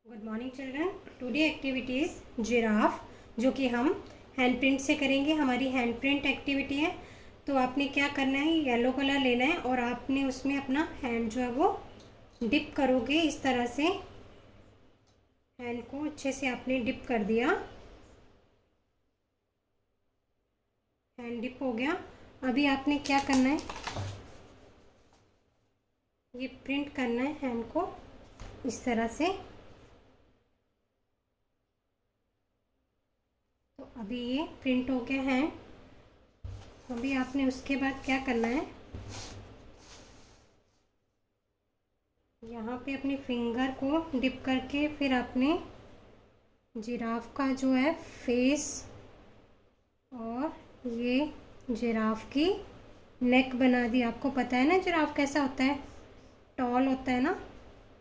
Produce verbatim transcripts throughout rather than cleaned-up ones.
Good morning children. Today activity is giraffe, जो कि हम हैंड प्रिंट से करेंगे। हमारी हैंड प्रिंट एक्टिविटी है। तो आपने क्या करना है, येलो कलर लेना है और आपने उसमें अपना हैंड जो है वो डिप करोगे। इस तरह से हैंड को अच्छे से आपने डिप कर दिया। हैंड डिप हो गया। अभी आपने क्या करना है, ये प्रिंट करना है हैंड को इस तरह से। तो अभी ये प्रिंट हो गया है। अभी आपने उसके बाद क्या करना है, यहाँ पे अपने फिंगर को डिप करके फिर आपने जिराफ का जो है फेस और ये जिराफ की नेक बना दी। आपको पता है ना जिराफ कैसा होता है, टॉल होता है ना।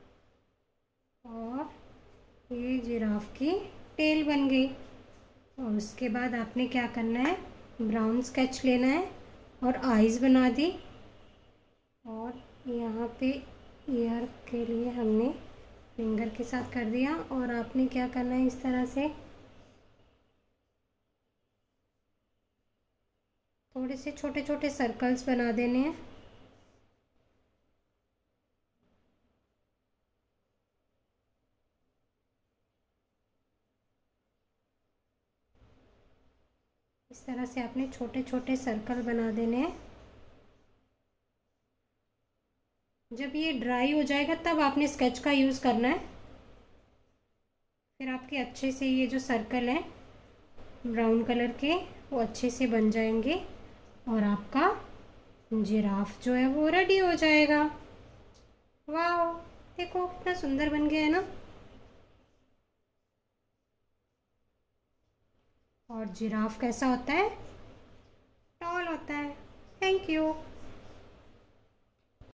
और ये जिराफ की टेल बन गई। और उसके बाद आपने क्या करना है, ब्राउन स्केच लेना है और आईज बना दी। और यहाँ पे ईयर के लिए हमने फिंगर के साथ कर दिया। और आपने क्या करना है, इस तरह से थोड़े से छोटे छोटे सर्कल्स बना देने हैं। इस तरह से आपने छोटे छोटे सर्कल बना देने हैं। जब ये ड्राई हो जाएगा तब आपने स्केच का यूज़ करना है। फिर आपके अच्छे से ये जो सर्कल है ब्राउन कलर के वो अच्छे से बन जाएंगे और आपका जिराफ जो है वो रेडी हो जाएगा। वाह, देखो कितना सुंदर बन गया है ना। और जिराफ कैसा होता है, टॉल होता है। Thank you.